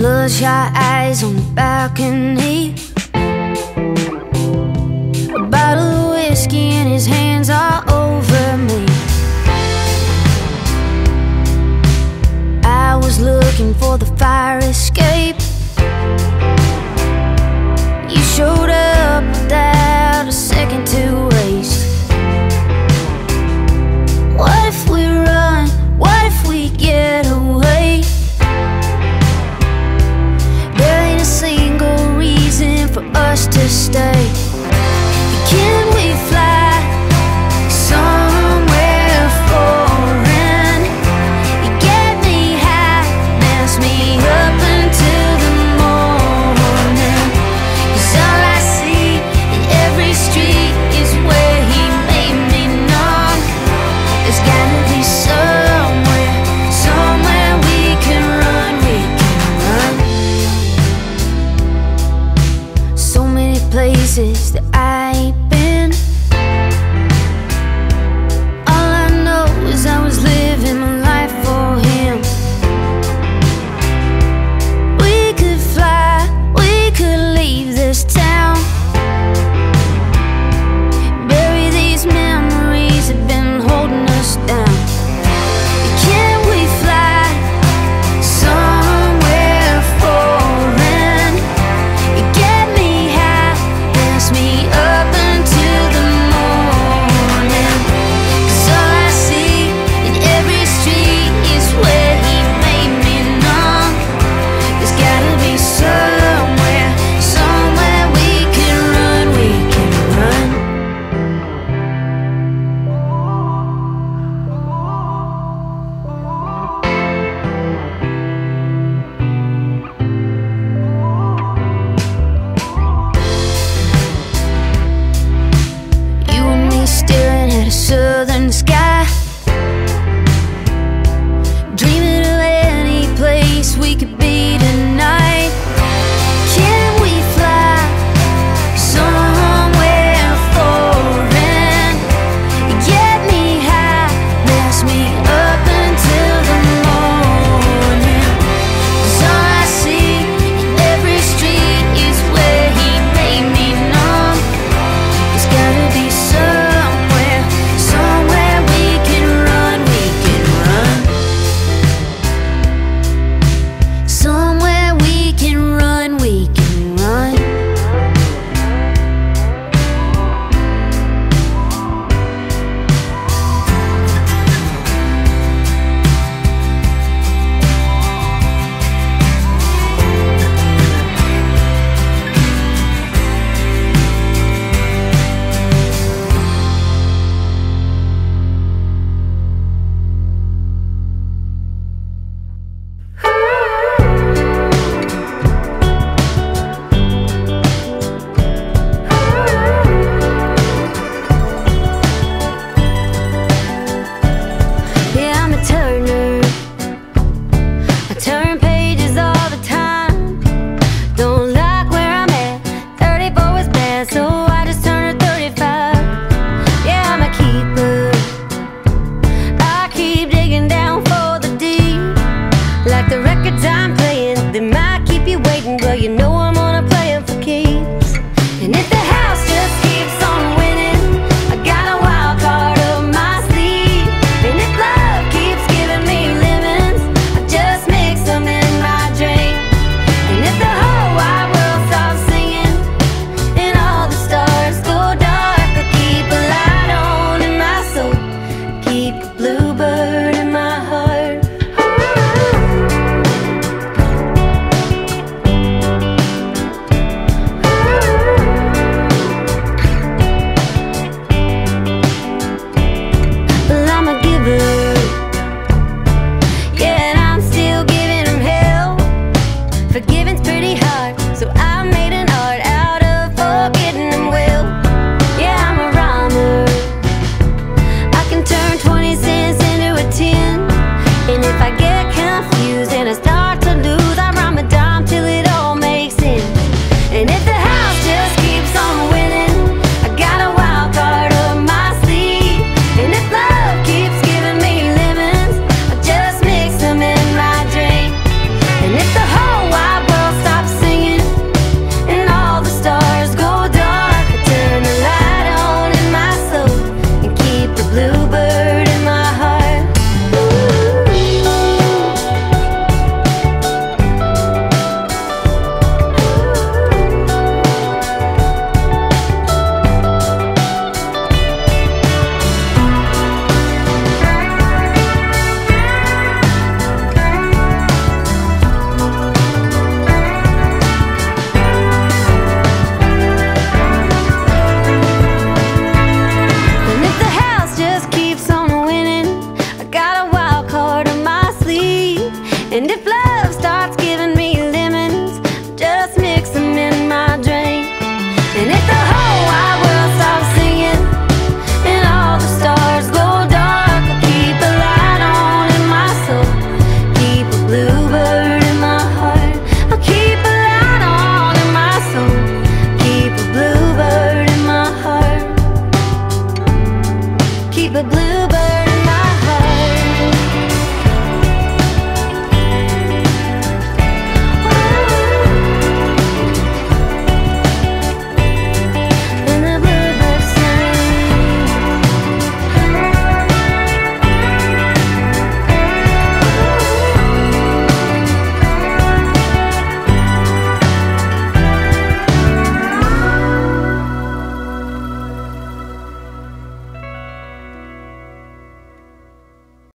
bloodshot eyes on the balcony, a bottle of whiskey in his hands all over me. I was looking for the fire escape. You showed up without a second to waste. What if we run? What if we get away? There ain't a single reason for us to stay. Can we fly somewhere foreign? You get me high, mess me up until the morning. 'Cause all I see in every street is where he made me numb. There's gotta be somewhere, somewhere we can run, we can run. So many places that